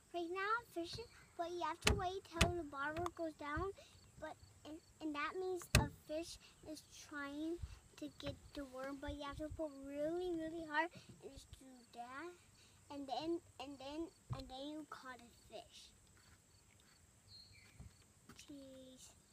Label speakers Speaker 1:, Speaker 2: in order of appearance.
Speaker 1: Right now I'm fishing, but you have to wait till the bobber goes down. But and that means a fish is trying to get the worm, but you have to pull really, really hard and just do that, and then you caught a fish. Jeez.